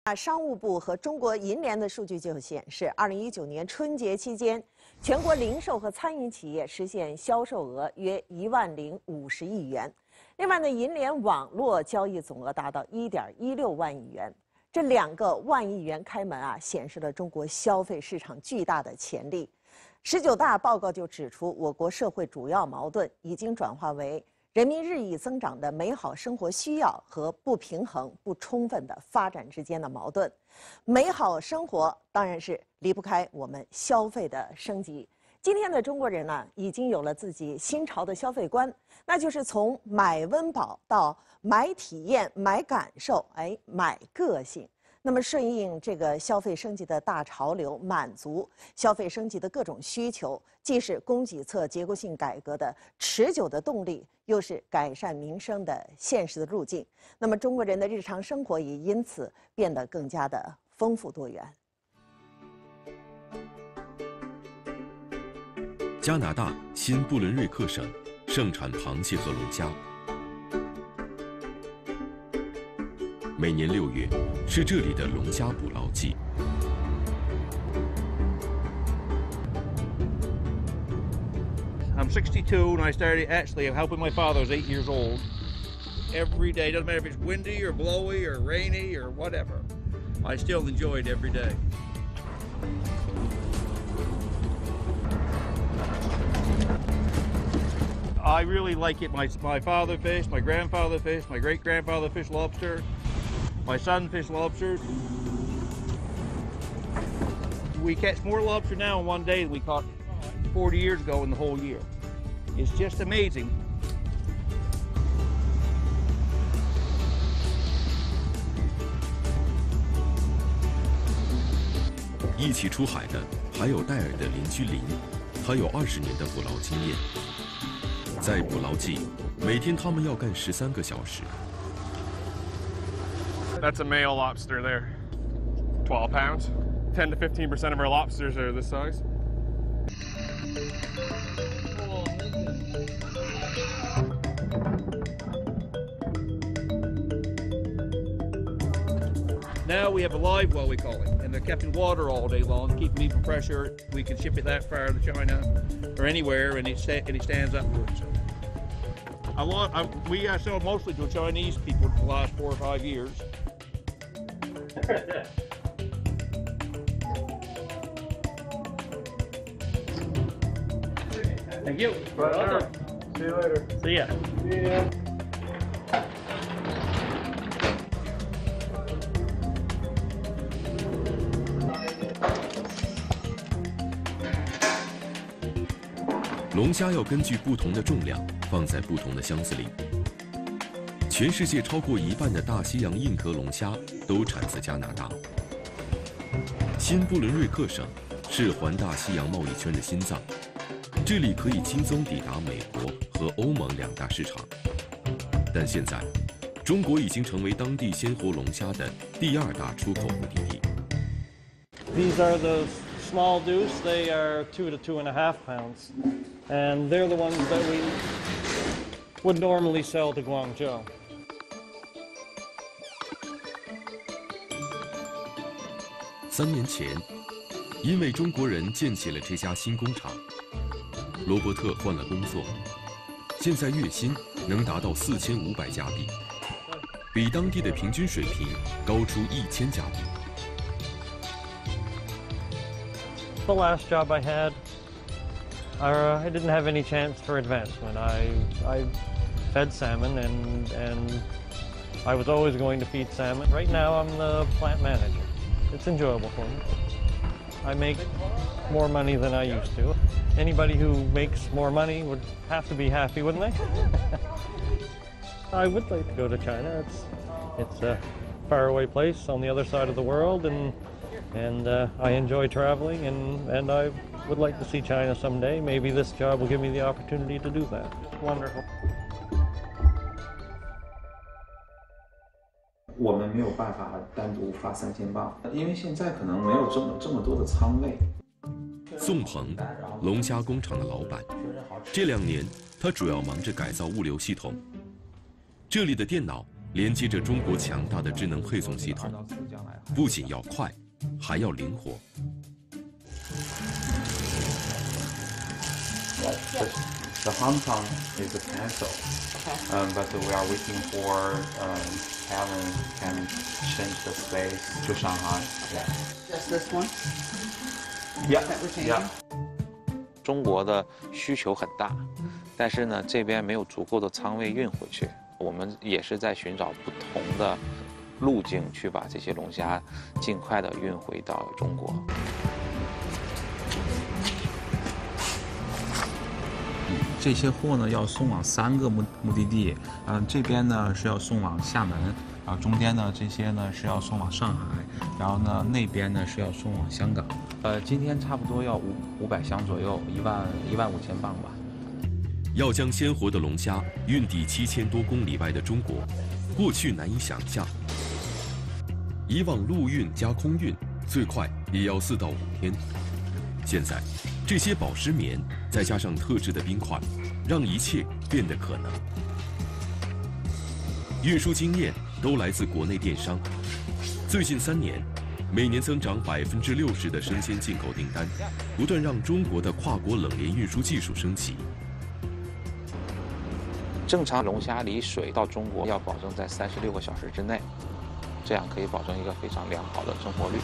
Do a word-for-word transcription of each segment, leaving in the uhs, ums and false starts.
啊，商务部和中国银联的数据就显示，二零一九年春节期间，全国零售和餐饮企业实现销售额约一万零五十亿元。另外呢，银联网络交易总额达到一点一六万亿元。这两个万亿元开门啊，显示了中国消费市场巨大的潜力。十九大报告就指出，我国社会主要矛盾已经转化为人民日益增长的美好生活需要和不平衡、不充分的发展之间的矛盾。美好生活当然是离不开我们消费的升级。今天的中国人呢，已经有了自己新潮的消费观，那就是从买温饱到买体验、买感受，哎，买个性。那么，顺应这个消费升级的大潮流，满足消费升级的各种需求，既是供给侧结构性改革的持久的动力，又是改善民生的现实的路径。那么，中国人的日常生活也因此变得更加的丰富多元。 加拿大新布伦瑞克省盛产螃蟹和龙虾。每年六月是这里的龙虾捕捞季。 I'm sixty-two and I started actually helping my father. I was eight years old. Every day, doesn't matter if it's windy or blowy or rainy or whatever, I still enjoy it every day. I really like it. My, my father fished, my grandfather fished, my great-grandfather fished lobster. My son fished lobster. We catch more lobster now in one day than we caught forty years ago in the whole year. It's just amazing. 一起出海的还有戴尔的邻居林，他有二十年的捕捞经验。在捕捞季，每天他们要干十三个小时。 That's a male lobster there, twelve pounds. ten to fifteen percent of our lobsters are this size. Now we have a live well, we call it, and they're kept in water all day long to keep them even fresher. We can ship it that far to China or anywhere, and it, sta and it stands upwards. A lot, I, we uh, sell mostly to Chinese people for the last four or five years. Thank you. Pleasure. See you later. See ya. See ya. 龙虾要根据不同的重量放在不同的箱子里。全世界超过一半的大西洋硬壳龙虾都产自加拿大。新布伦瑞克省是环大西洋贸易圈的心脏，这里可以轻松抵达美国和欧盟两大市场。但现在，中国已经成为当地鲜活龙虾的第二大出口目的地。 These are the small deuce. They are two to two and a half pounds, and they're the ones that we would normally sell to Guangzhou. 三年前，因为中国人建起了这家新工厂，罗伯特换了工作，现在月薪能达到四千五百加币，比当地的平均水平高出一千加币。 The last job I had, uh, I didn't have any chance for advancement. I, I fed salmon, and, and I was always going to feed salmon. Right now, I'm the plant manager. It's enjoyable for me. I make more money than I used to. Anybody who makes more money would have to be happy, wouldn't they? I would like to go to China. It's, it's a faraway place on the other side of the world, and And uh, I enjoy traveling, and, and I would like to see China someday. Maybe this job will give me the opportunity to do that. Wonderful. 我们没有办法单独发三千磅，因为现在可能没有这么这么多的仓位。 宋鹏，龙虾工厂的老板，这两年他主要忙着改造物流系统。这里的电脑连接着中国强大的智能配送系统，不仅要快，还要灵活。 The Hong Kong is cancelled, um, but we are waiting for um, Kevin can change the space to Shanghai. Yeah. Just this one? Yeah. That we're changing? Yeah. 中国的需求很大，但是呢，这边没有足够的仓位运回去。我们也是在寻找不同的路径，去把这些龙虾尽快的运回到中国。 这些货呢要送往三个目目的地，嗯、呃，这边呢是要送往厦门，然后中间呢这些呢是要送往上海，然后呢那边呢是要送往香港。呃，今天差不多要五五百箱左右，一万一万五千磅吧。 要将鲜活的龙虾运抵七千多公里外的中国，过去难以想象。以往陆运加空运最快也要四到五天，现在这些保湿棉。 再加上特制的冰块，让一切变得可能。运输经验都来自国内电商。最近三年，每年增长百分之六十的生鲜进口订单，不断让中国的跨国冷链运输技术升级。 正常龙虾离水到中国要保证在三十六个小时之内，这样可以保证一个非常良好的成活率。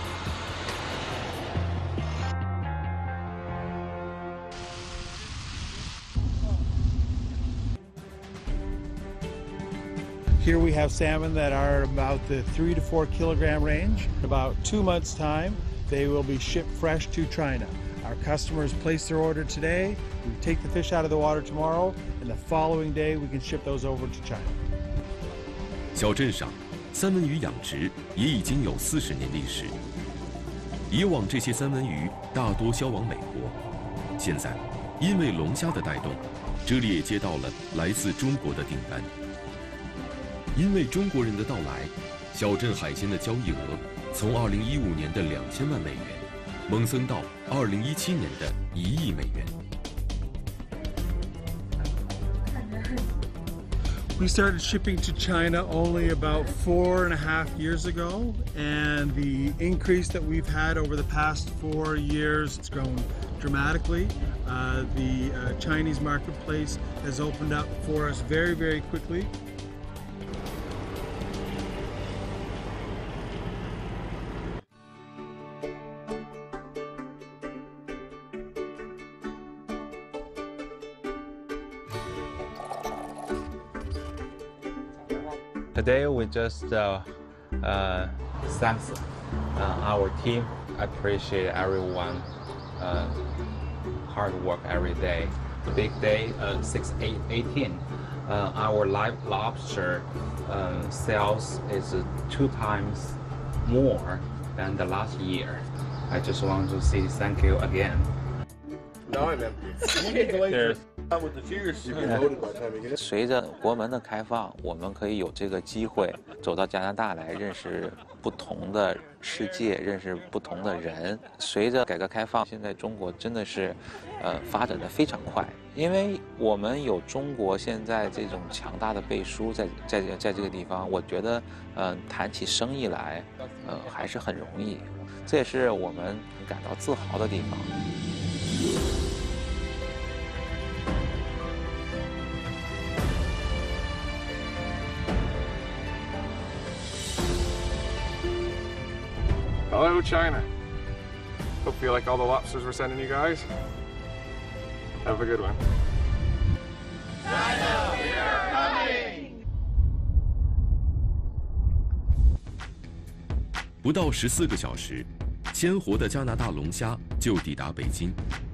Here we have salmon that are about the three to four kilogram range. In about two months' time, they will be shipped fresh to China. Our customers place their order today. We take the fish out of the water tomorrow, and the following day we can ship those over to China. 小镇上，三文鱼养殖也已经有四十年历史。以往这些三文鱼大多销往美国，现在因为龙虾的带动，这里也接到了来自中国的订单。 因为中国人的到来，小镇海鲜的交易额从二零一五年的两千万美元，猛增到二零一七年的一亿美元。 We started shipping to China only about four and a half years ago, and the increase that we've had over the past four years has grown dramatically. Uh, the uh, Chinese marketplace has opened up for us very, very quickly. Today we just uh, uh, thanks uh, our team. Appreciate everyone uh, hard work every day. Big day, uh, six eight eighteen. Uh, our live lobster uh, sales is uh, two times more than the last year. I just want to say thank you again. No, I'm There's 随着国门的开放，我们可以有这个机会走到加拿大来，认识不同的世界，认识不同的人。随着改革开放，现在中国真的是，呃，发展的非常快，因为我们有中国现在这种强大的背书在在在这个地方，我觉得，呃，谈起生意来，呃，还是很容易，这也是我们感到自豪的地方。 Hello, China. Hope you like all the lobsters we're sending you guys. Have a good one. China, we are coming! 不到十四个小时，鲜活的加拿大龙虾就抵达北京。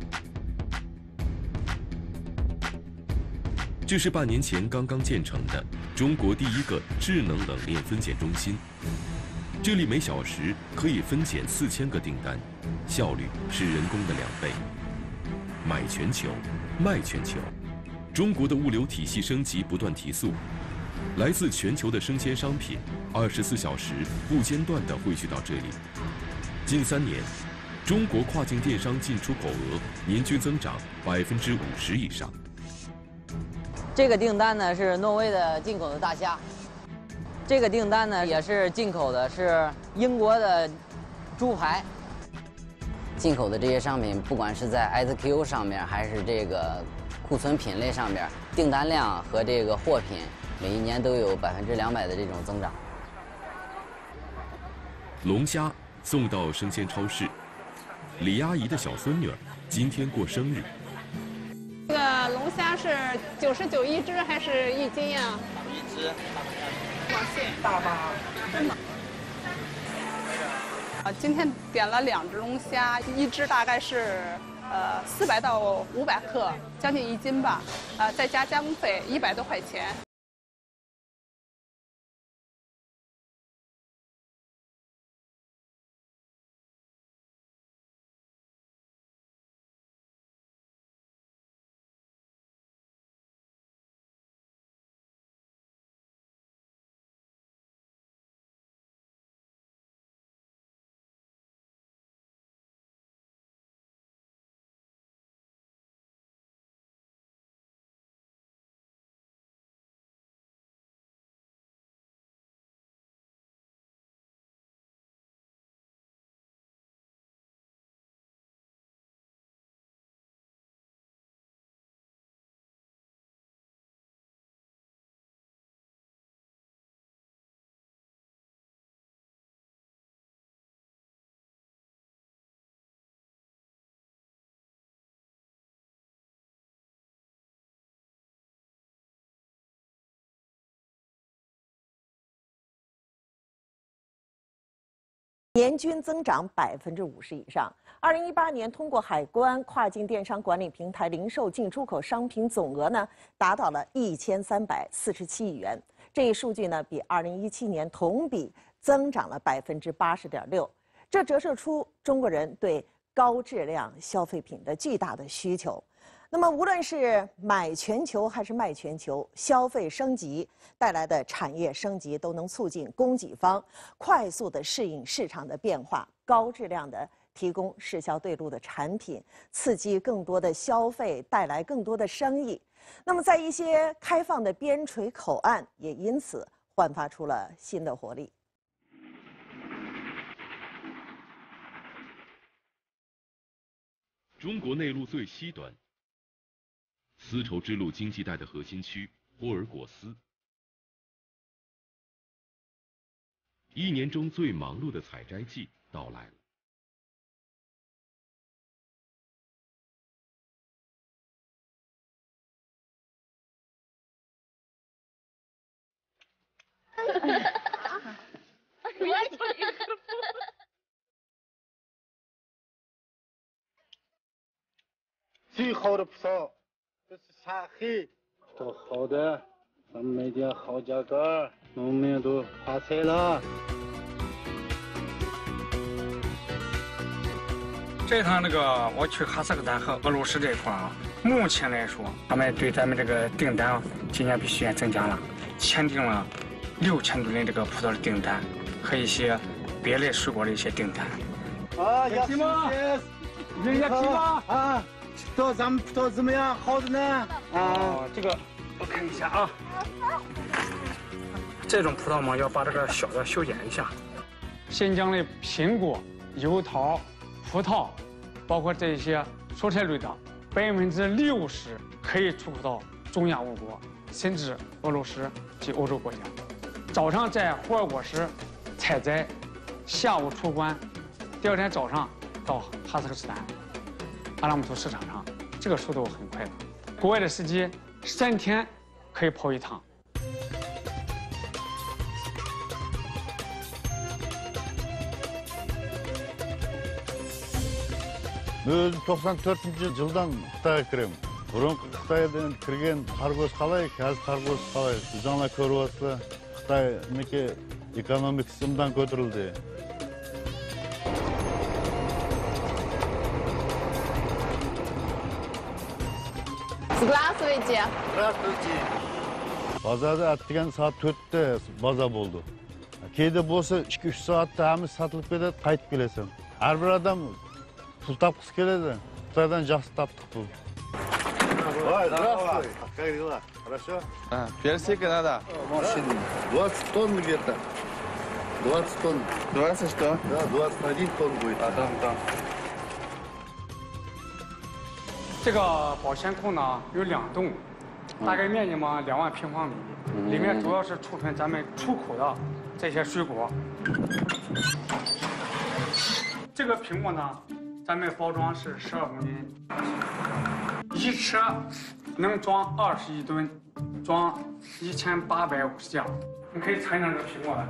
这是半年前刚刚建成的中国第一个智能冷链分拣中心。 这里每小时可以分拣四千个订单，效率是人工的两倍。买全球，卖全球，中国的物流体系升级不断提速，来自全球的生鲜商品二十四小时不间断地汇聚到这里。近三年，中国跨境电商进出口额年均增长百分之五十以上。 这个订单呢是挪威的进口的大虾。 这个订单呢也是进口的，是英国的猪排。进口的这些商品，不管是在 S K U 上面，还是这个库存品类上面，订单量和这个货品每一年都有百分之两百的这种增长。 龙虾送到生鲜超市，李阿姨的小孙女儿今天过生日。 这个龙虾是九十九一只还是一斤呀？ 一只。 哇塞，大吗？真的。啊，今天点了两只龙虾，一只大概是呃四百到五百克，将近一斤吧，呃，再加加工费一百多块钱。 年均增长百分之五十以上。二零一八年通过海关跨境电商管理平台零售进出口商品总额呢，达到了一千三百四十七亿元。这一数据呢，比二零一七年同比增长了百分之八十点六。这折射出中国人对高质量消费品的巨大的需求。那么，无论是买全球还是卖全球，消费升级带来的产业升级，都能促进供给方快速地适应市场的变化，高质量地提供市销对路的产品，刺激更多的消费，带来更多的生意。那么，在一些开放的边陲口岸，也因此焕发出了新的活力。 中国内陆最西端。丝绸之路经济带的核心区波尔果斯，一年中最忙碌的采摘季到来了。 最好的葡萄。这是沙黑，葡萄好的，咱们卖点好价格，农民都发财了。 这趟那个我去哈萨克斯坦和俄罗斯这块啊，目前来说，他们对咱们这个订单今年比去年增加了，签订了六千吨的这个葡萄的订单和一些别类水果的一些订单。 啊，亚皮吗？人家皮吗？啊。知道咱们葡萄怎么样？好的呢。 啊，这个我看一下啊。这种葡萄嘛，要把这个小的修剪一下。新疆的苹果、油桃、葡萄，包括这些蔬菜类的，百分之六十可以出口到中亚五国，甚至俄罗斯及欧洲国家。早上在霍尔果斯采摘，下午出关，第二天早上到哈萨克斯坦阿拉木图市场上，这个速度很快的。国外的司机三天可以跑一趟。 Өзім тоқсан төртінші жылдан Қытайға кіремін. Бұрынғы Қытайдан кірген қарғоз қалай, қазір қарғоз қалай. Жаңа көріп отырсыздар, Қытай мінекей экономикасы мындан көтерілді. Здравствуйте. Здравствуйте. Базарда әттеген сағат төртте базар болды. Кейде болса iki üç сағатта әміз сатылып кетеді, қайтып келесің. Әрбір адам пұл тапқысы келеді. Қытайдан жақсы таптық бұл. Ой, здравствуйте. Давай, как дела? Хорошо? А, персик надо. Машина. двадцать тонн где-то. двадцать тонн. двадцать что? Да, двадцать один тонн будет. А там, там. 这个保鲜库呢有两栋，大概面积嘛两万平方米，里面主要是储存咱们出口的这些水果。这个苹果呢，咱们包装是十二公斤，一车能装二十一吨，装一千八百五十架。你可以尝尝这苹果来。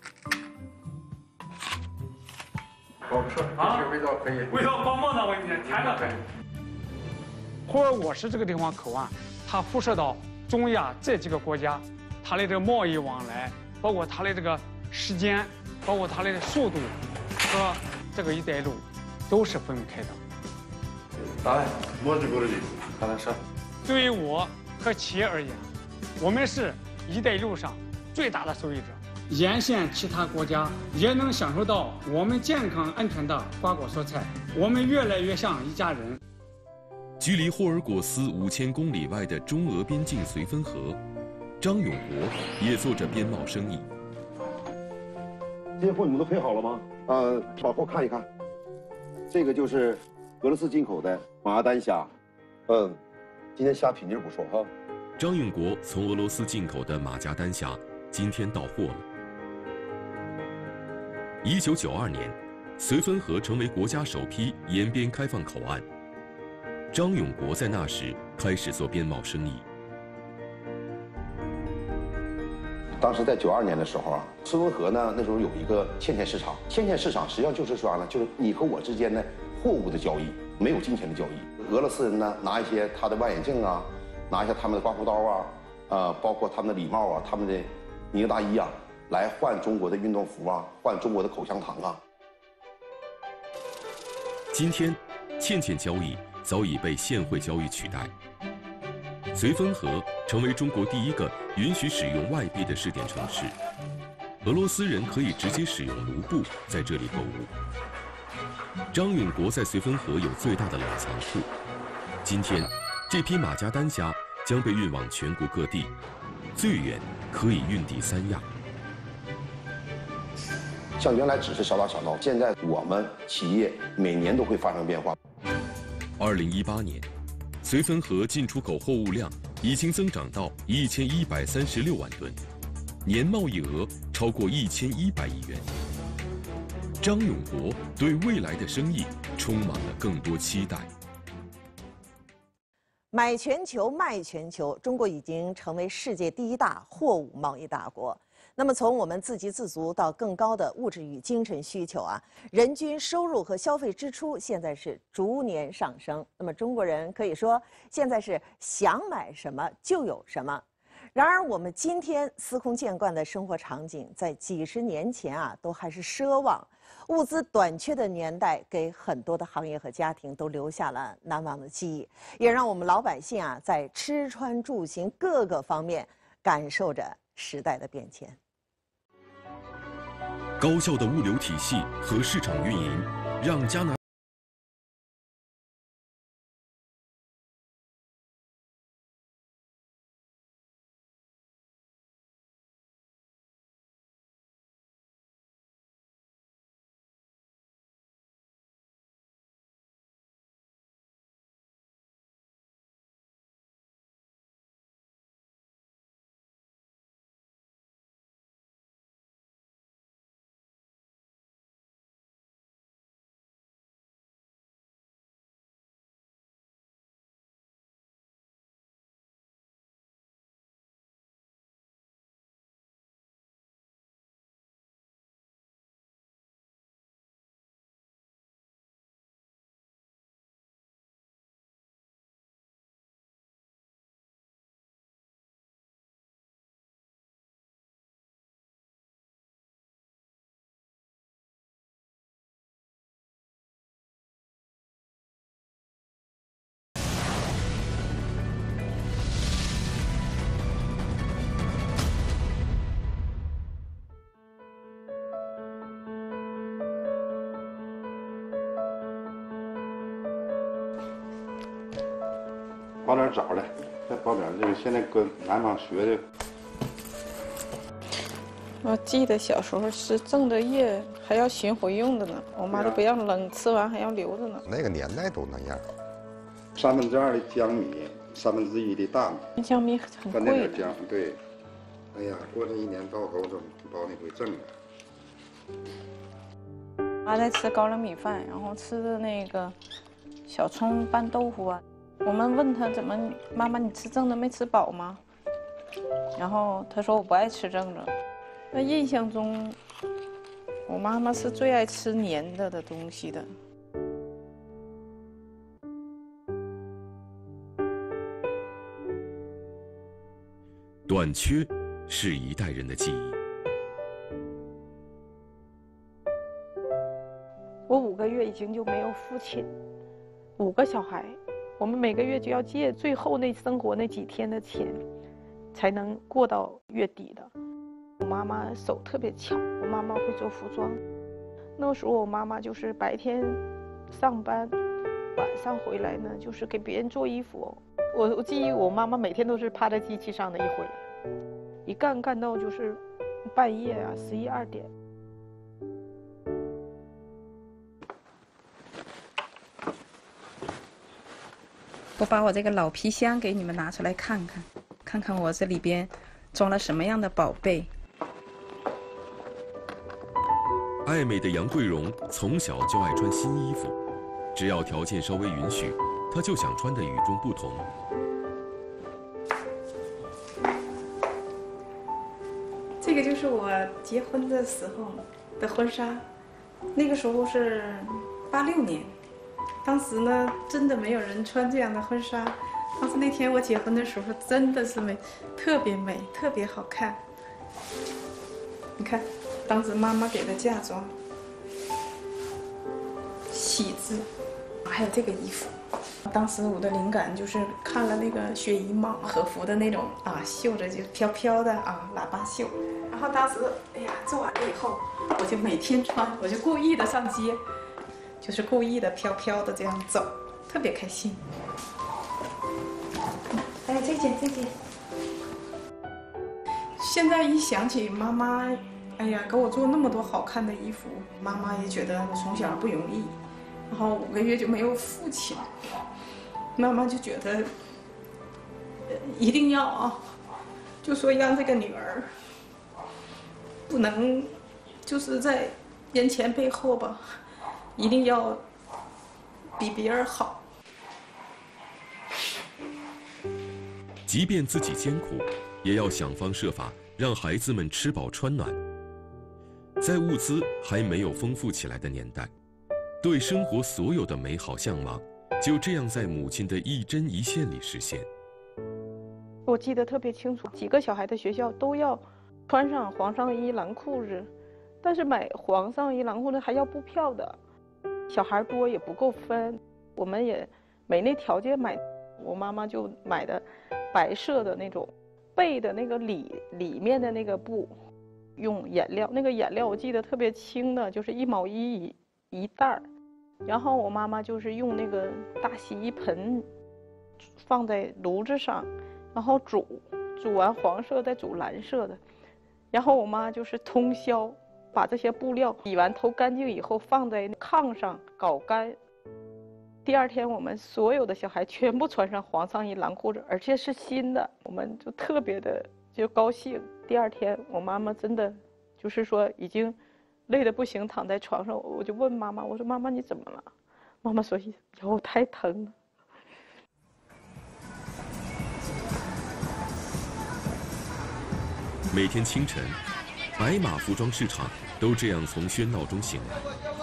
好吃， 啊， 味道可以， 味道棒棒的，我跟你讲，甜的很。 霍尔果市这个地方口岸，它辐射到中亚这几个国家，它的这个贸易往来，包括它的这个时间，包括它的速度，和这个“一带一路”都是分不开的。 来， 摸着过来， 好的，是。 对于我和企业而言，我们是“一带一路”上最大的受益者。沿线其他国家也能享受到我们健康安全的瓜果蔬菜，我们越来越像一家人。 距离霍尔果斯五千公里外的中俄边境绥芬河，张永国也做着边贸生意。 这些货你们都配好了吗？呃，往后看一看，这个就是俄罗斯进口的马丹虾。嗯，今天虾品质不错哈。 张永国从俄罗斯进口的马加丹虾今天到货了。一九九二年，绥芬河成为国家首批沿边开放口岸。 张永国在那时开始做边贸生意。 当时在九二年的时候啊，绥芬河呢那时候有一个芊芊市场，芊芊市场实际上就是说啥呢？就是你和我之间的货物的交易，没有金钱的交易。俄罗斯人呢拿一些他的望远镜啊，拿一些他们的刮胡刀啊，呃，包括他们的礼帽啊，他们的呢子大衣啊，来换中国的运动服啊，换中国的口香糖啊。 今天，芊芊交易 早已被现汇交易取代。绥芬河成为中国第一个允许使用外币的试点城市，俄罗斯人可以直接使用卢布在这里购物。张永国在绥芬河有最大的冷藏库，今天这批马加丹虾将被运往全国各地，最远可以运抵三亚。 像原来只是小打小闹，现在我们企业每年都会发生变化。 二零一八年，绥芬河进出口货物量已经增长到一千一百三十六万吨，年贸易额超过一千一百亿元。张永国对未来的生意充满了更多期待。 买全球，卖全球，中国已经成为世界第一大货物贸易大国。 那么，从我们自给自足到更高的物质与精神需求啊，人均收入和消费支出现在是逐年上升。那么，中国人可以说现在是想买什么就有什么。然而，我们今天司空见惯的生活场景，在几十年前啊，都还是奢望。物资短缺的年代，给很多的行业和家庭都留下了难忘的记忆，也让我们老百姓啊，在吃穿住行各个方面感受着时代的变迁。 高效的物流体系和市场运营，让加拿往哪儿找来？ 再包点这个，现在搁南方学的。 我记得小时候吃粽子叶还要熏回用的呢，我妈都不让冷，吃完还要留着呢。 那个年代都那样。 三分之二的江米，三分之一的大米。 江米很贵的。 那点姜，对。哎呀，过这一年到头都包那回挣的。 妈在吃高粱米饭，然后吃的那个小葱拌豆腐啊。我们问她怎么，妈妈你吃粽子没吃饱吗？然后她说我不爱吃粽子。那印象中，我妈妈是最爱吃黏的的东西的。 短缺是一代人的记忆。 我五个月已经就没有父亲，五个小孩，我们每个月就要借最后那生活那几天的钱，才能过到月底的。我妈妈手特别巧，我妈妈会做服装。那时候我妈妈就是白天上班，晚上回来呢就是给别人做衣服。我我记忆我妈妈每天都是趴在机器上的，一回来，一干干到就是半夜啊，十一二点。 我把我这个老皮箱给你们拿出来看看，看看我这里边装了什么样的宝贝。 爱美的杨桂荣从小就爱穿新衣服，只要条件稍微允许，她就想穿得与众不同。 这个就是我结婚的时候的婚纱，那个时候是八六年，当时呢真的没有人穿这样的婚纱。当时那天我结婚的时候真的是美，特别美，特别好看。你看。当时妈妈给的嫁妆，喜字，还有这个衣服。当时我的灵感就是看了那个雪姨妈和服的那种啊，绣着就飘飘的啊，喇叭袖。然后当时哎呀，做完了以后，我就每天穿，我就故意的上街，就是故意的飘飘的这样走，特别开心。还有这件这件，现在一想起妈妈。哎呀，给我做那么多好看的衣服，妈妈也觉得我从小不容易，然后五个月就没有父亲，妈妈就觉得一定要啊，就说让这个女儿不能就是在人前背后吧，一定要比别人好。 即便自己艰苦，也要想方设法让孩子们吃饱穿暖。在物资还没有丰富起来的年代，对生活所有的美好向往，就这样在母亲的一针一线里实现。 我记得特别清楚，几个小孩的学校都要穿上黄上衣、蓝裤子，但是买黄上衣、蓝裤子还要布票的，小孩多也不够分，我们也没那条件买。我妈妈就买的白色的那种背的那个里里面的那个布。用颜料，那个颜料我记得特别清的，就是一毛一一一袋儿。然后我妈妈就是用那个大洗衣盆放在炉子上，然后煮，煮完黄色再煮蓝色的。然后我妈就是通宵把这些布料洗完头干净以后放在炕上搞干。第二天我们所有的小孩全部穿上黄上衣、蓝裤子，而且是新的，我们就特别的就高兴。第二天我妈妈真的就是说已经累得不行，躺在床上，我就问妈妈，我说妈妈你怎么了？妈妈说腰太疼了。 每天清晨，白马服装市场都这样从喧闹中醒来。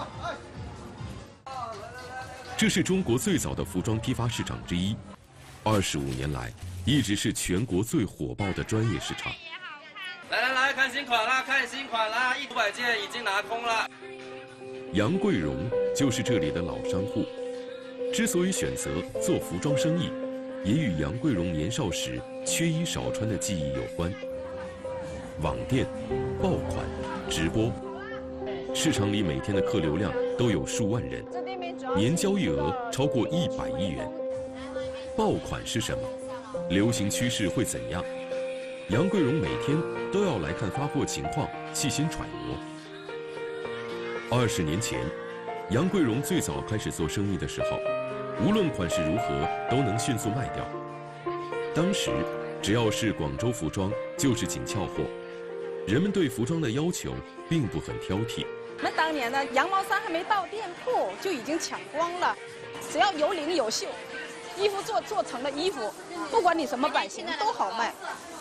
这是中国最早的服装批发市场之一，二十五年来一直是全国最火爆的专业市场。 来来来，看新款啦，看新款啦，一百件已经拿空了。 杨桂荣就是这里的老商户，之所以选择做服装生意，也与杨桂荣年少时缺衣少穿的记忆有关。网店、爆款、直播，市场里每天的客流量都有数万人，年交易额超过一百亿元。爆款是什么？ 流行趋势会怎样？杨贵荣每天都要来看发货情况，细心揣摩。二十年前，杨贵荣最早开始做生意的时候，无论款式如何，都能迅速卖掉。当时，只要是广州服装，就是紧俏货，人们对服装的要求并不很挑剔。 我们当年呢，羊毛衫还没到店铺就已经抢光了，只要有领有袖，衣服做做成了衣服，不管你什么版型都好卖。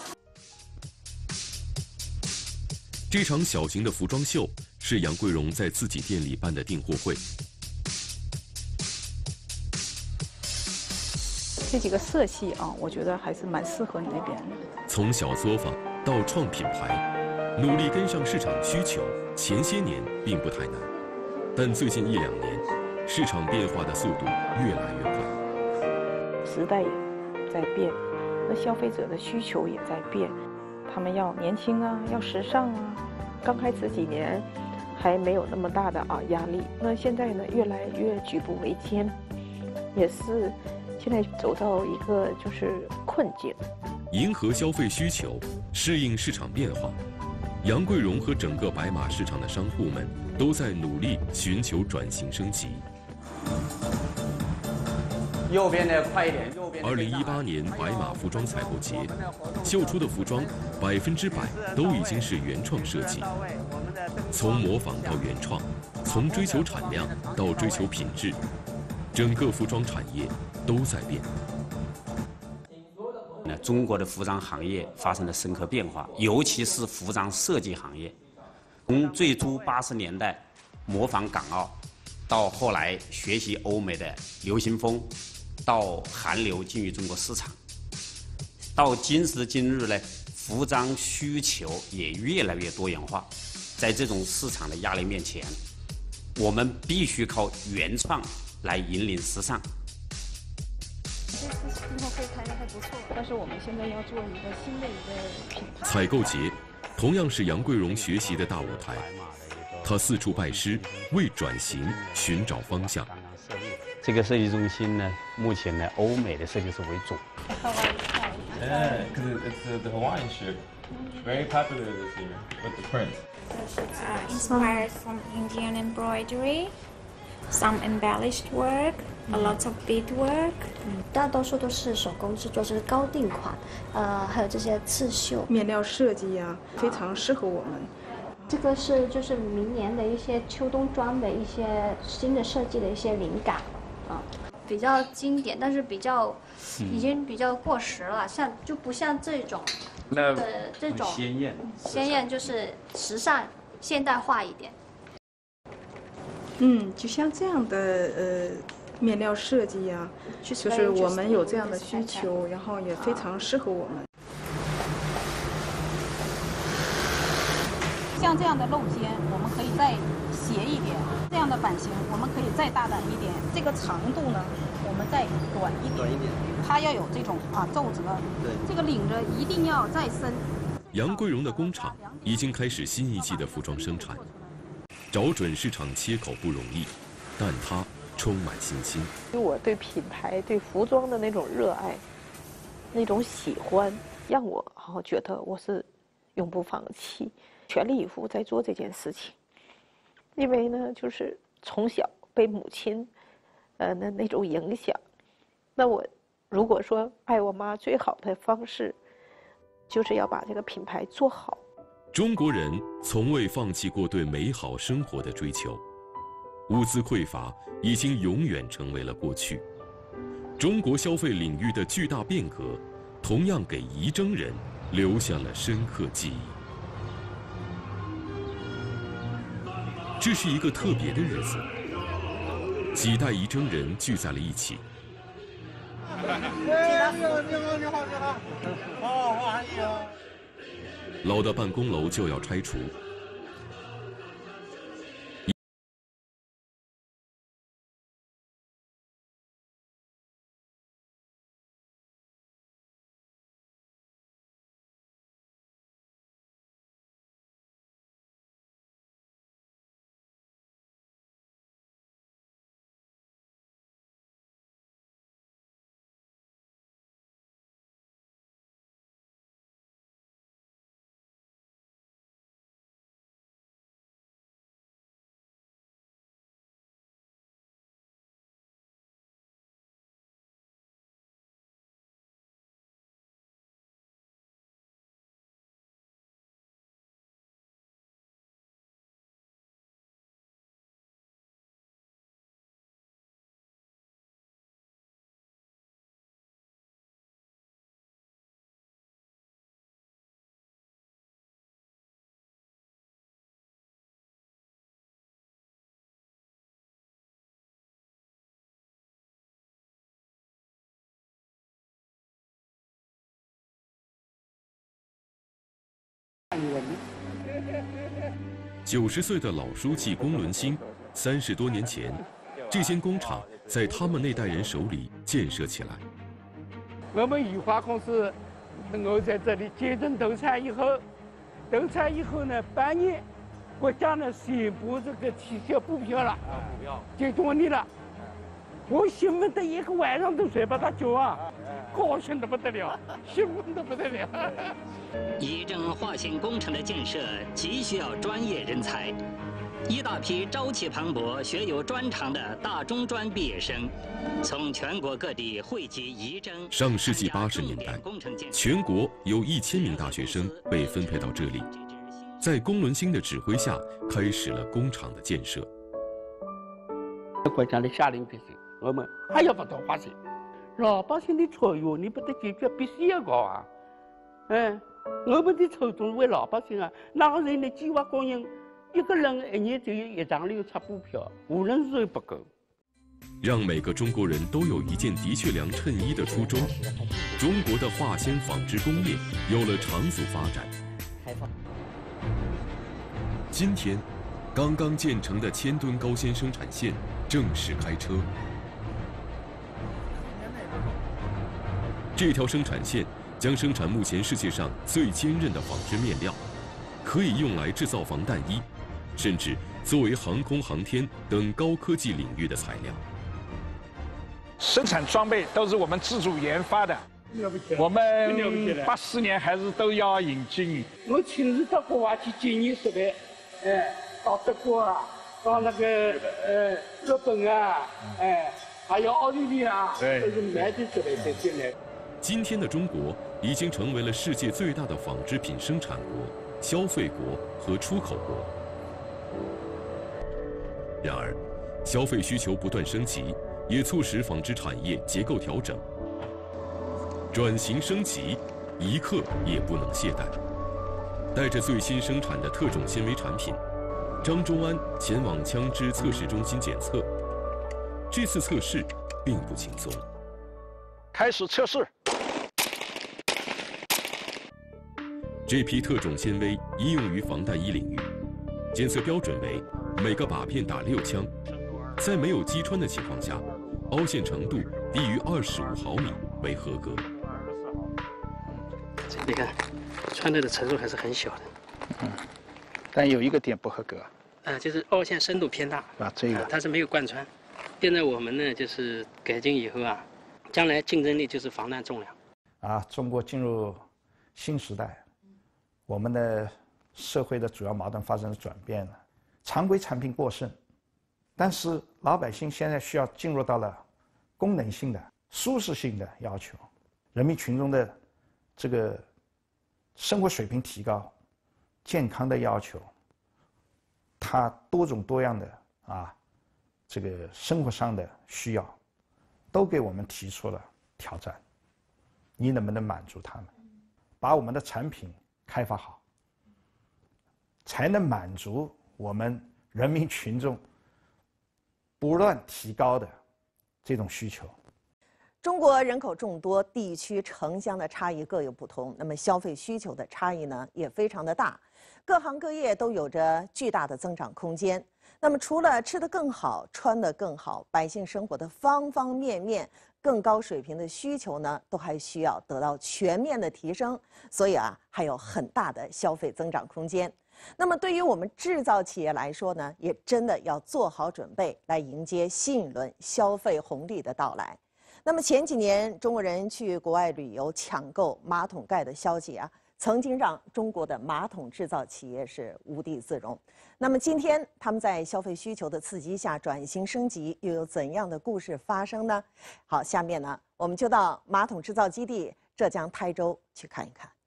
这场小型的服装秀是杨贵荣在自己店里办的订货会。 这几个色系啊，我觉得还是蛮适合你那边的。 从小作坊到创品牌，努力跟上市场需求，前些年并不太难，但最近一两年，市场变化的速度越来越快。 时代也在变，那消费者的需求也在变。他们要年轻啊，要时尚啊。刚开始几年还没有那么大的啊压力，那现在呢越来越举步维艰，也是现在走到一个就是困境。 迎合消费需求，适应市场变化，杨贵荣和整个白马市场的商户们都在努力寻求转型升级。 右边的快一点，右边。 二零一八年白马服装采购节，秀出的服装百分之百都已经是原创设计。从模仿到原创，从追求产量到追求品质，整个服装产业都在变。 那中国的服装行业发生了深刻变化，尤其是服装设计行业，从最初八十年代模仿港澳，到后来学习欧美的流行风。到韩流进入中国市场，到今时今日呢，服装需求也越来越多元化。在这种市场的压力面前，我们必须靠原创来引领时尚。 这次订货会开得还不错，但是我们现在要做一个新的一个品牌。 采购节同样是杨贵荣学习的大舞台，他四处拜师，为转型寻找方向。 这个设计中心呢，目前呢，欧美的设计师为主。 Yeah, because it's uh, the Hawaiian shirt, very popular this year with the print. Uh, inspired from Indian embroidery, some embellished work, a lot of bead work. 大多数都是手工制作，就是高定款，呃，还有这些刺绣、 面料设计呀、啊，非常适合我们。 这个是就是明年的一些秋冬装的一些新的设计的一些灵感。啊，比较经典，但是比较已经比较过时了，像就不像这种， 那呃这种鲜艳， 鲜艳就是时尚现代化一点。 嗯，就像这样的呃面料设计呀、啊，就是我们有这样的需求，然后也非常适合我们。 像这样的露肩，我们可以再斜一点；这样的版型，我们可以再大胆一点。这个长度呢，我们再短一点。短一点。它要有这种啊皱褶。对。这个领子一定要再深。 杨贵荣的工厂已经开始新一季的服装生产，找准市场切口不容易，但他充满信心。 我对品牌、对服装的那种热爱，那种喜欢，让我好觉得我是永不放弃。全力以赴在做这件事情，因为呢，就是从小被母亲，呃，那那种影响，那我如果说爱我妈最好的方式，就是要把这个品牌做好。 中国人从未放弃过对美好生活的追求，物资匮乏已经永远成为了过去。中国消费领域的巨大变革，同样给仪征人留下了深刻记忆。这是一个特别的日子，几代仪征人聚在了一起。 你好，你好，你好，你好，你好，好，欢迎。 老的办公楼就要拆除。 九十岁的老书记龚伦兴，三十多年前，这间工厂在他们那代人手里建设起来。 我们羽化公司能够在这里接种投产以后，投产以后呢，半年，国家呢宣布这个取消补票了，最多年了。我兴奋的一个晚上都睡不着觉啊，高兴的不得了，兴奋的不得了。 仪征化纤工程的建设急需要专业人才，一大批朝气蓬勃、学有专长的大中专毕业生，从全国各地汇集仪征。 上世纪八十年代，全国有一千名大学生被分配到这里，在龚伦兴的指挥下，开始了工厂的建设。 国家的下令必须。我们还要不到化纤，老百姓的错误你不得解决，必须要搞啊！哎，我们的初衷为老百姓啊，哪个人的计划供应，一个人一年只有一张六册布票，无论是不够。 让每个中国人都有一件的确良衬衣的初衷，中国的化纤纺织工业有了长足发展。今天，刚刚建成的千吨高纤生产线正式开车。这条生产线将生产目前世界上最坚韧的纺织面料，可以用来制造防弹衣，甚至作为航空航天等高科技领域的材料。 生产装备都是我们自主研发的，我们八四年还是都要引进。 我亲自到国外去检验设备，哎，到德国啊，到那个呃日本啊，哎，还有奥地利啊，都是买的设备才进来。 今天的中国已经成为了世界最大的纺织品生产国、消费国和出口国。然而，消费需求不断升级，也促使纺织产业结构调整。转型升级，一刻也不能懈怠。带着最新生产的特种纤维产品，张忠安前往枪支测试中心检测。这次测试并不轻松。 开始测试。 这批特种纤维应用于防弹衣领域，检测标准为每个靶片打六枪，在没有击穿的情况下，凹陷程度低于二十五毫米为合格。 这你看，穿戴的程度还是很小的。 嗯，但有一个点不合格。 啊，就是凹陷深度偏大。 啊，这个、 啊、它是没有贯穿。现在我们呢，就是改进以后啊，将来竞争力就是防弹重量。 啊，中国进入新时代。我们的社会的主要矛盾发生了转变了，常规产品过剩，但是老百姓现在需要进入到了功能性的、舒适性的要求，人民群众的这个生活水平提高、健康的要求，它多种多样的啊，这个生活上的需要，都给我们提出了挑战。你能不能满足他们？把我们的产品开发好，才能满足我们人民群众不断提高的这种需求。 中国人口众多，地区城乡的差异各有不同，那么消费需求的差异呢也非常的大，各行各业都有着巨大的增长空间。那么除了吃得更好、穿得更好，百姓生活的方方面面、更高水平的需求呢，都还需要得到全面的提升，所以啊，还有很大的消费增长空间。那么对于我们制造企业来说呢，也真的要做好准备，来迎接新一轮消费红利的到来。那么前几年中国人去国外旅游抢购马桶盖的消息啊，曾经让中国的马桶制造企业是无地自容。那么今天他们在消费需求的刺激下转型升级，又有怎样的故事发生呢？好，下面呢，我们就到马桶制造基地浙江台州去看一看。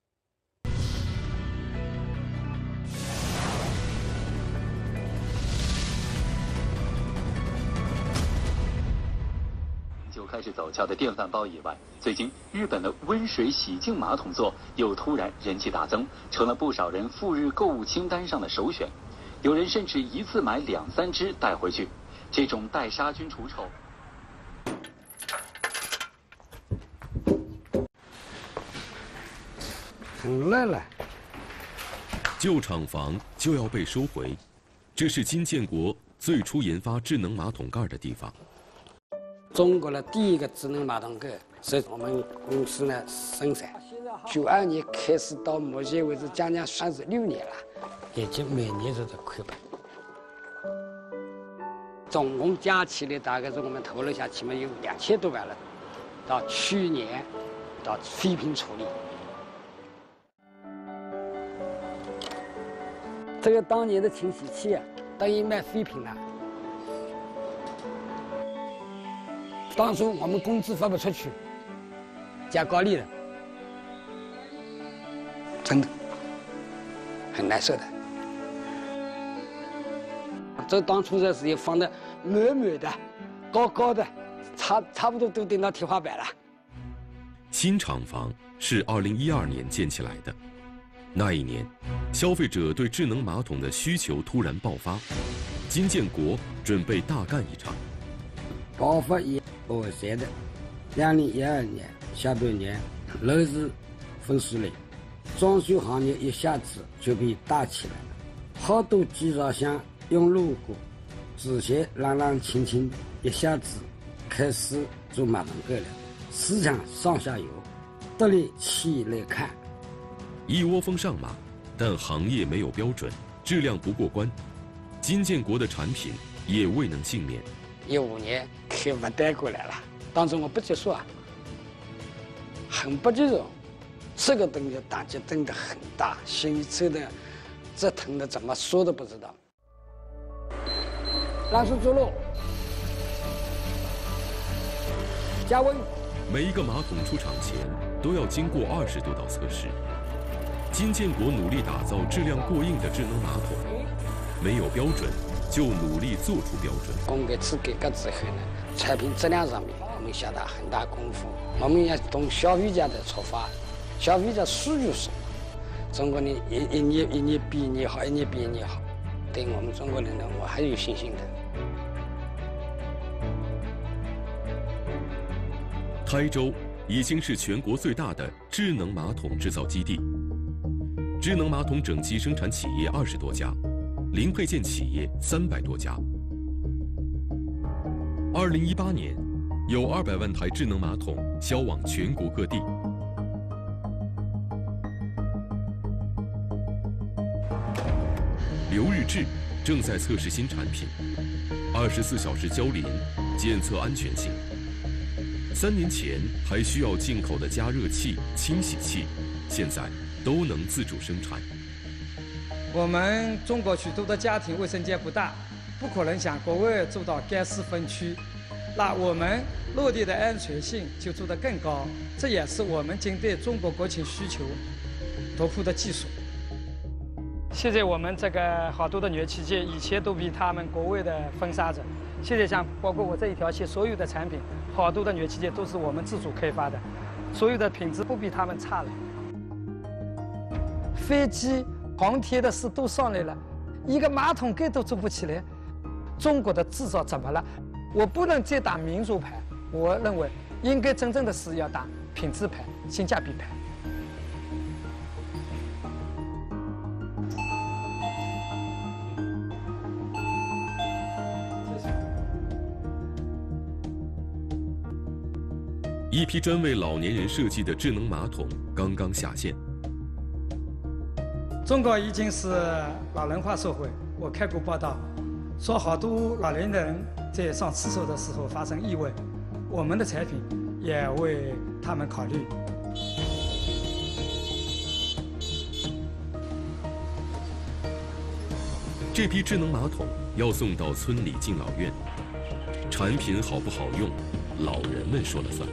就开始走俏的电饭煲以外，最近日本的温水洗净马桶座又突然人气大增，成了不少人赴日购物清单上的首选。有人甚至一次买两三只带回去，这种带杀菌除臭。 来了， 旧厂房就要被收回，这是金建国最初研发智能马桶盖的地方。 中国的第一个智能马桶盖是我们公司呢生产，九二年开始到目前为止将近三十六年了，已经每年都在亏本。总共加起来大概是我们投了下起码有两千多万了，到去年到废品处理。这个当年的清洗器啊，等于卖废品了。当初我们工资发不出去，加高利的，真的很难受的。这当初这事业放的满满的、高高的，差差不多都顶到天花板了。 新厂房是二零一二年建起来的，那一年，消费者对智能马桶的需求突然爆发，金建国准备大干一场。 爆发以二三的，二零一二年下半年，楼市分水岭，装修行业一下子就被打起来了，好多制造商用路过，之前冷冷清清，一下子开始做马桶盖了，市场上下游得力起来看。 一窝蜂上马，但行业没有标准，质量不过关，金建国的产品也未能幸免。 一五年客户带过来了，当时我不接受啊，很不接受，这个东西打击真的很大，心里抽的这疼的怎么说都不知道。拉出着陆，加温。 每一个马桶出厂前都要经过二十多道测试。金建国努力打造质量过硬的智能马桶，没有标准就努力做出标准。 工业制改革之后呢，产品质量上面我们下了很大功夫。我们要从消费者的出发，消费者需求是什么？中国人一一年一年比一年好，一年比一年好。对我们中国人呢，我还有信心的。 台州已经是全国最大的智能马桶制造基地。智能马桶整机生产企业二十多家，零配件企业三百多家。二零一八年，有二百万台智能马桶销往全国各地。刘日志正在测试新产品，二十四小时交联，检测安全性。三年前还需要进口的加热器、清洗器，现在都能自主生产。 我们中国许多的家庭卫生间不大，不可能像国外做到干湿分区，那我们落地的安全性就做得更高，这也是我们针对中国国情需求突破的技术。现在我们这个好多的暖气机以前都比他们国外的分沙子，现在像包括我这一条线所有的产品，好多的暖气机都是我们自主开发的，所有的品质不比他们差了。飞机、航天的事都上来了，一个马桶盖都做不起来，中国的制造怎么了？我不能再打民族牌，我认为应该真正的是要打品质牌、性价比牌。 一批专为老年人设计的智能马桶刚刚下线。 中国已经是老龄化社会，我看过报道，说好多老年人在上厕所的时候发生意外，我们的产品也为他们考虑。 这批智能马桶要送到村里敬老院，产品好不好用，老人们说了算。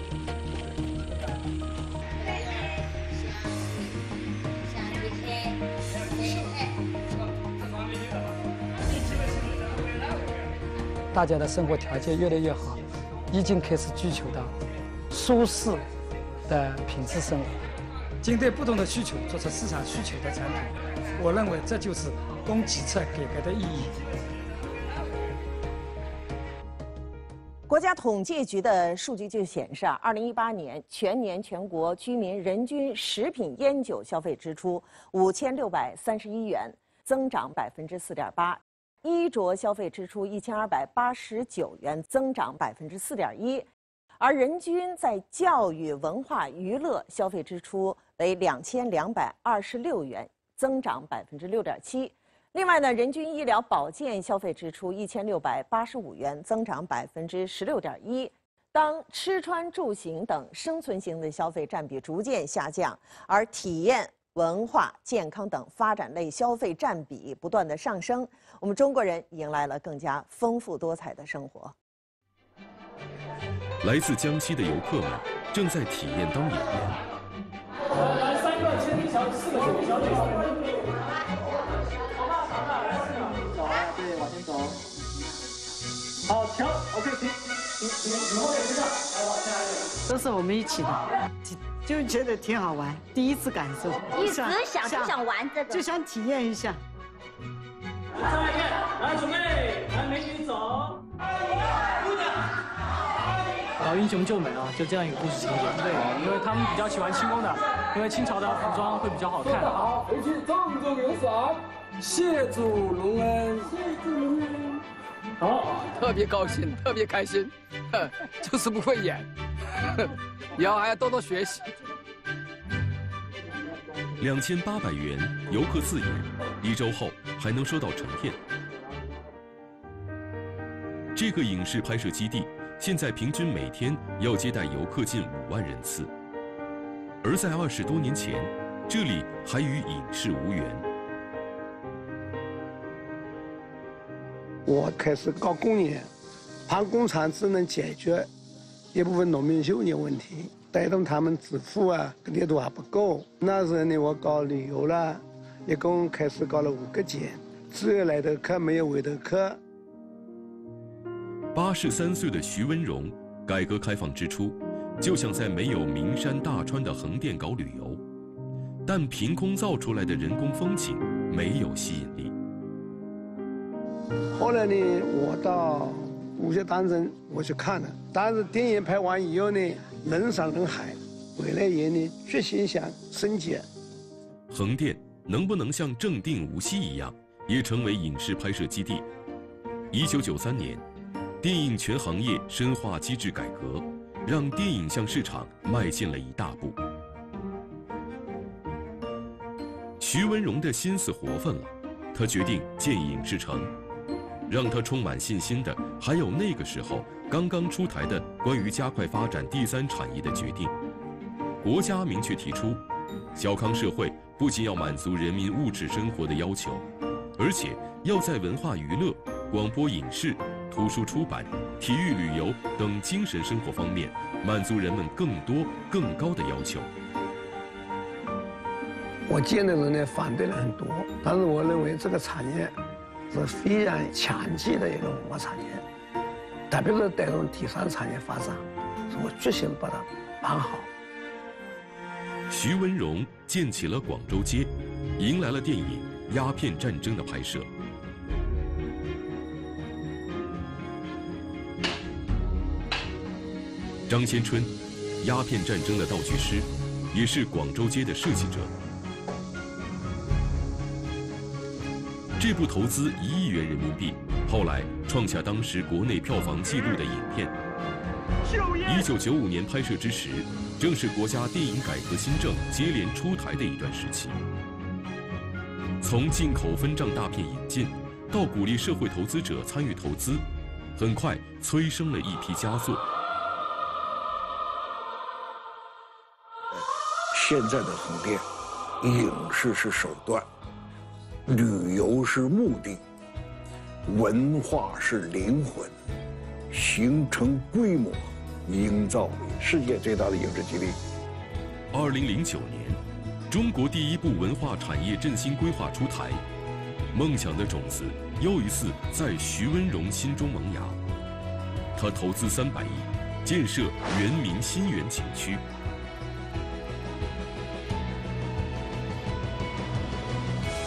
大家的生活条件越来越好，已经开始追求到舒适的品质生活，针对不同的需求做出市场需求的产品，我认为这就是供给侧改革的意义。 国家统计局的数据就显示啊，二零一八年全年全国居民人均食品烟酒消费支出五千六百三十一元，增长百分之四点八；衣着消费支出一千二百八十九元，增长百分之四点一；而人均在教育、文化、娱乐消费支出为两千两百二十六元，增长百分之六点七。另外呢，人均医疗保健消费支出一千六百八十五元，增长百分之十六点一。当吃穿住行等生存型的消费占比逐渐下降，而体验、文化、健康等发展类消费占比不断的上升，我们中国人迎来了更加丰富多彩的生活。 来自江西的游客们正在体验当演员。 来三个铅笔小，四个铅笔小腿。对，往前走。好，调 ，OK， 停，停，停，停，后面这个，来往下一点。 都是我们一起的，就觉得挺好玩，第一次感受。 一直想就想玩这个， 就想体验一下。 再来一遍，来准备，来美女走。 老英雄救美啊，就这样一个故事情节。对，因为他们比较喜欢清宫的，因为清朝的服装会比较好看。 好，回去郑重有赏。谢主隆恩， 谢主隆恩。 好，特别高兴，特别开心，就是不会演，以后还要多多学习。 两千八百元游客自演，一周后还能收到成片。这个影视拍摄基地现在平均每天要接待游客近五万人次，而在二十多年前，这里还与影视无缘。 我开始搞工业，盘工厂只能解决一部分农民就业问题，带动他们致富啊，力度还不够。那时候呢，我搞旅游了，一共开始搞了五个节，只有来头客，没有回头客。 八十三岁的徐文荣，改革开放之初，就想在没有名山大川的横店搞旅游，但凭空造出来的人工风景没有吸引力。 后来呢，我到无锡当真，我去看了。但是电影拍完以后呢，人山人海，回来也呢决心想升级。 横店能不能像正定无锡一样，也成为影视拍摄基地？一九九三年，电影全行业深化机制改革，让电影向市场迈进了一大步。徐文荣的心思活泛了，他决定建影视城。让他充满信心的，还有那个时候刚刚出台的关于加快发展第三产业的决定。国家明确提出，小康社会不仅要满足人民物质生活的要求，而且要在文化娱乐、广播影视、图书出版、体育旅游等精神生活方面满足人们更多更高的要求。 我见的人呢，反对了很多，但是我认为这个产业是非常强劲的一个文化产业，特别是带动第三产业发展，所以我决心把它办好。 徐文荣建起了广州街，迎来了电影《鸦片战争》的拍摄。张先春，鸦片战争的道具师，也是广州街的设计者。这部投资一亿元人民币，后来创下当时国内票房纪录的影片。一九九五年拍摄之时，正是国家电影改革新政接连出台的一段时期。从进口分账大片引进，到鼓励社会投资者参与投资，很快催生了一批佳作。 现在的横店，影视是手段，旅游是目的，文化是灵魂，形成规模，营造世界最大的影视基地。 二零零九年，中国第一部文化产业振兴规划出台，梦想的种子又一次在徐文荣心中萌芽。他投资三百亿，建设圆明新园景区。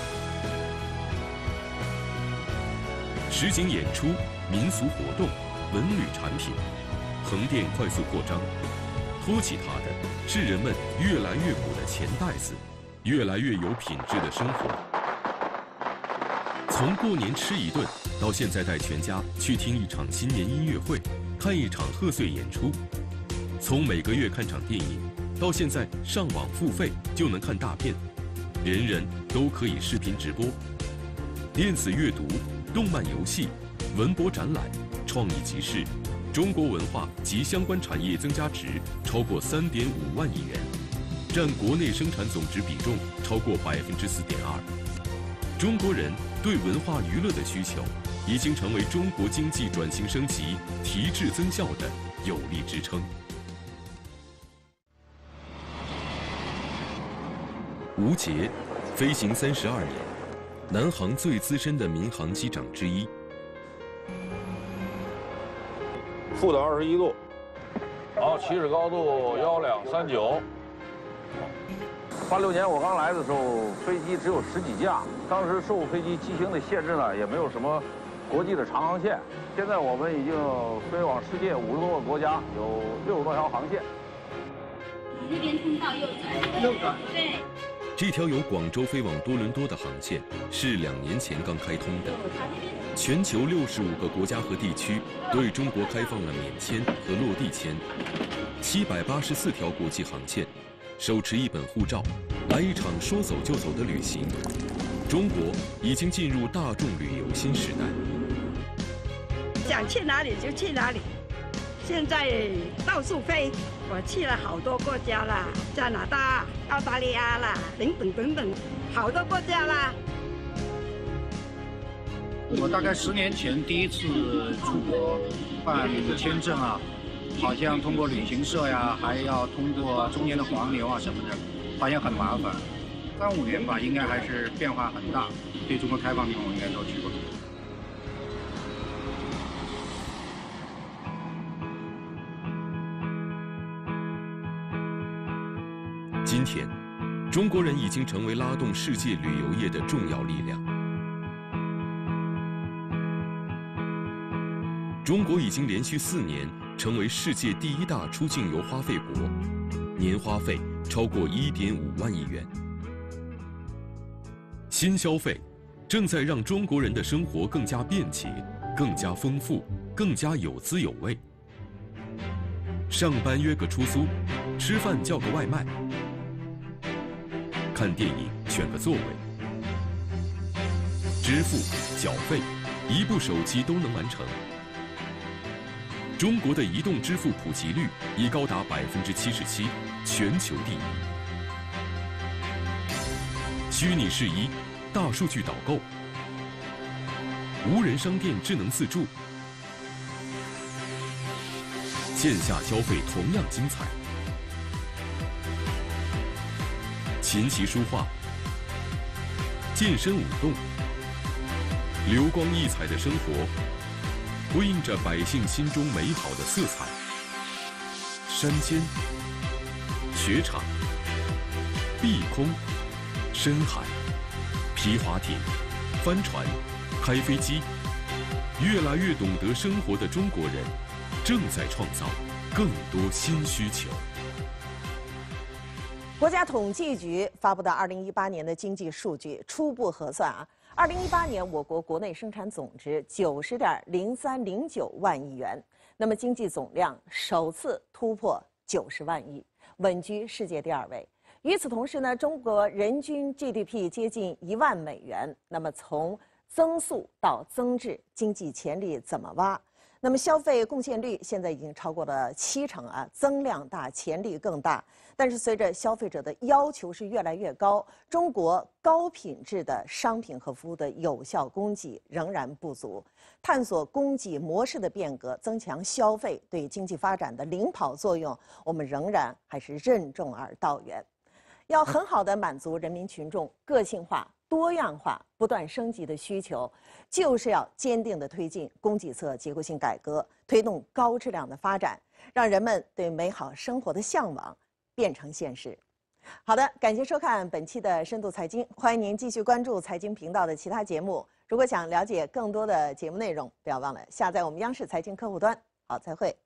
实景演出、民俗活动、 文旅产品，横店快速扩张，托起它的是人们越来越鼓的钱袋子，越来越有品质的生活。从过年吃一顿，到现在带全家去听一场新年音乐会，看一场贺岁演出；从每个月看场电影，到现在上网付费就能看大片，人人都可以视频直播。电子阅读、动漫游戏、文博展览、创意集市，中国文化及相关产业增加值超过三点五万亿元，占国内生产总值比重超过百分之四点二。中国人对文化娱乐的需求，已经成为中国经济转型升级、提质增效的有力支撑。吴杰，飞行三十二年，南航最资深的民航机长之一。 负的二十一度，然后起始高度幺两三九。八六年我刚来的时候，飞机只有十几架，当时受飞机机型的限制呢，也没有什么国际的长航线。现在我们已经飞往世界五十多个国家，有六十多条航线。 那边通道右转。右转。对。 这条由广州飞往多伦多的航线是两年前刚开通的。全球六十五个国家和地区对中国开放了免签和落地签，七百八十四条国际航线。手持一本护照，来一场说走就走的旅行。中国已经进入大众旅游新时代。 想去哪里就去哪里，现在到处飞，我去了好多国家啦，加拿大、澳大利亚啦，等等等等，好多国家啦。 我大概十年前第一次出国办签证啊。好像通过旅行社呀，还要通过中间的黄牛啊什么的，发现很麻烦。三五年吧，应该还是变化很大。对中国开放地方，我应该都去过。 今天，中国人已经成为拉动世界旅游业的重要力量。中国已经连续四年成为世界第一大出境游花费国，年花费超过一点五万亿元。新消费正在让中国人的生活更加便捷、更加丰富、更加有滋有味。上班约个出租，吃饭叫个外卖，看电影选个座位，支付、缴费，一部手机都能完成。中国的移动支付普及率已高达百分之七十七，全球第一。虚拟试衣、大数据导购、无人商店智能自助，线下消费同样精彩。琴棋书画、健身舞动，流光溢彩的生活。辉映着百姓心中美好的色彩。山间、雪场、碧空、深海、皮划艇、帆船、开飞机，越来越懂得生活的中国人，正在创造更多新需求。 国家统计局发布的二零一八年的经济数据初步核算啊。二零一八年，我国国内生产总值九十点零三零九万亿元，那么经济总量首次突破九十万亿，稳居世界第二位。与此同时呢，中国人均 G D P 接近一万美元。那么从增速到增质，经济潜力怎么挖？那么消费贡献率现在已经超过了七成啊，增量大，潜力更大。但是随着消费者的要求是越来越高，中国高品质的商品和服务的有效供给仍然不足。探索供给模式的变革，增强消费对经济发展的领跑作用，我们仍然还是任重而道远。要很好的满足人民群众个性化、多样化、不断升级的需求，就是要坚定地推进供给侧结构性改革，推动高质量的发展，让人们对美好生活的向往变成现实。好的，感谢收看本期的深度财经，欢迎您继续关注财经频道的其他节目。 如果想了解更多的节目内容，不要忘了下载我们央视财经客户端。好，再会。